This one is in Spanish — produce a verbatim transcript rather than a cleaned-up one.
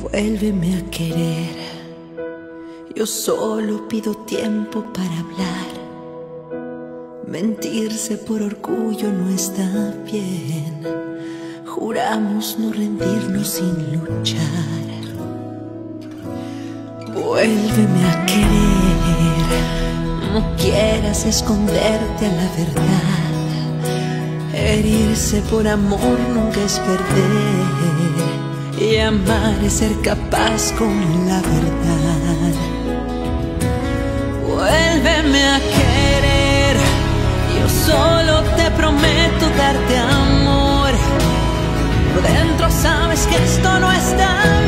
Vuélveme a querer, yo solo pido tiempo para hablar. Mentirse por orgullo no está bien. Juramos no rendirnos sin luchar. Vuélveme a querer, no quieras esconderte a la verdad. Herirse por amor nunca es perder, y amar es ser capaz con la verdad. Vuélveme a querer, yo solo te prometo darte amor. Por dentro sabes que esto no está